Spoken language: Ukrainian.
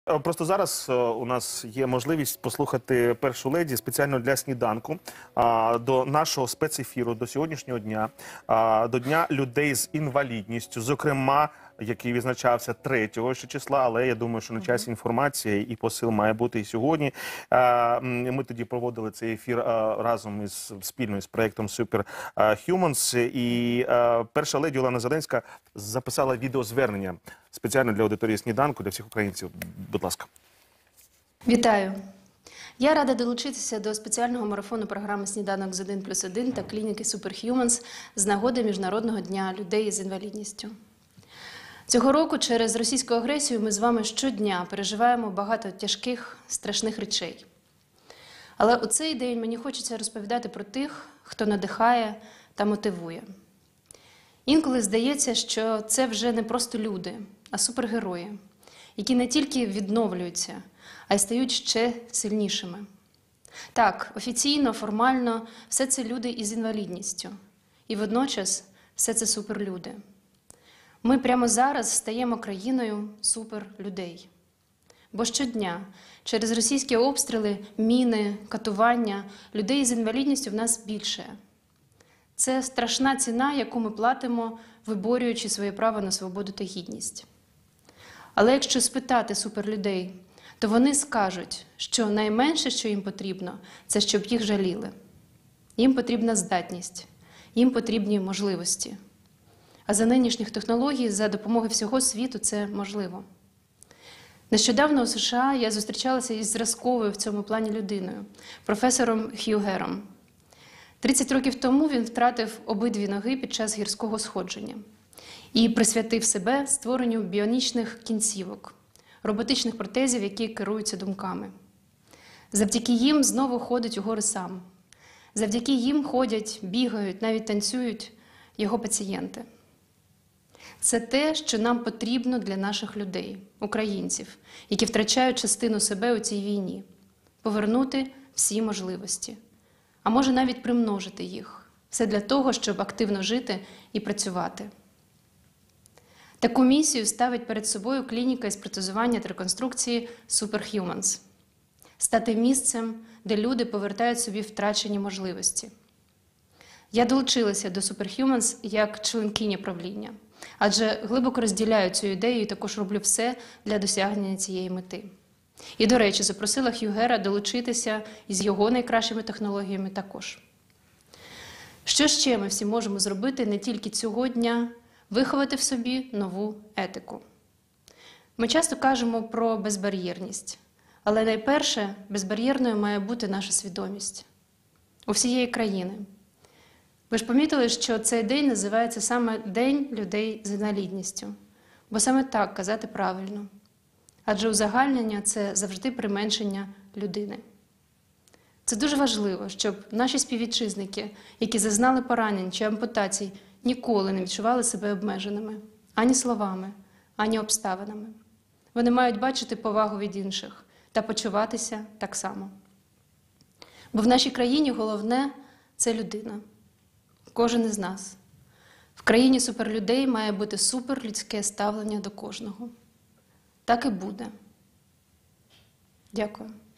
Просто зараз у нас є можливість послухати першу леді спеціально для сніданку до нашого спецефіру, до сьогоднішнього дня, до Дня людей з інвалідністю, зокрема, який відзначався 3 числа, але я думаю, що на часі інформація і посил має бути і сьогодні. Ми тоді проводили цей ефір разом спільно з проєктом Superhumans, і перша леді Олена Зеленська записала відеозвернення спеціально для аудиторії сніданку, для всіх українців. Будь ласка. Вітаю. Я рада долучитися до спеціального марафону програми «Сніданок з 1+1» та клініки Superhumans з нагоди Міжнародного дня людей з інвалідністю. Цього року через російську агресію ми з вами щодня переживаємо багато тяжких, страшних речей. Але у цей день мені хочеться розповідати про тих, хто надихає та мотивує. Інколи здається, що це вже не просто люди, а супергерої, які не тільки відновлюються, а й стають ще сильнішими. Так, офіційно, формально, все це люди із інвалідністю. І водночас все це суперлюди. Ми прямо зараз стаємо країною суперлюдей. Бо щодня через російські обстріли, міни, катування людей з інвалідністю в нас більше. Це страшна ціна, яку ми платимо, виборюючи своє право на свободу та гідність. Але якщо спитати суперлюдей, то вони скажуть, що найменше, що їм потрібно, це щоб їх жаліли. Їм потрібна здатність, їм потрібні можливості. А за нинішніх технологій, за допомогою всього світу це можливо. Нещодавно у США я зустрічалася із зразковою в цьому плані людиною, професором Хью Гером. 30 років тому він втратив обидві ноги під час гірського сходження і присвятив себе створенню біонічних кінцівок, роботичних протезів, які керуються думками. Завдяки їм знову ходить у гори сам. Завдяки їм ходять, бігають, навіть танцюють його пацієнти. Це те, що нам потрібно для наших людей, українців, які втрачають частину себе у цій війні. Повернути всі можливості. А може навіть примножити їх. Все для того, щоб активно жити і працювати. Таку місію ставить перед собою клініка із протезування та реконструкції Superhumans. Стати місцем, де люди повертають собі втрачені можливості. Я долучилася до Superhumans як членкиня правління, адже глибоко розділяю цю ідею і також роблю все для досягнення цієї мети. І, до речі, запросила Хью Гера долучитися із його найкращими технологіями також. Що ще ми всі можемо зробити не тільки цього дня, виховати в собі нову етику? Ми часто кажемо про безбар'єрність, але найперше безбар'єрною має бути наша свідомість. У всієї країни. Ви ж помітили, що цей день називається саме День людей з інвалідністю, бо саме так казати правильно. Адже узагальнення – це завжди применшення людини. Це дуже важливо, щоб наші співвітчизники, які зазнали поранень чи ампутацій, ніколи не відчували себе обмеженими. Ані словами, ані обставинами. Вони мають бачити повагу від інших та почуватися так само. Бо в нашій країні головне – це людина. Кожен із нас. В країні суперлюдей має бути суперлюдське ставлення до кожного. Так і буде. Дякую.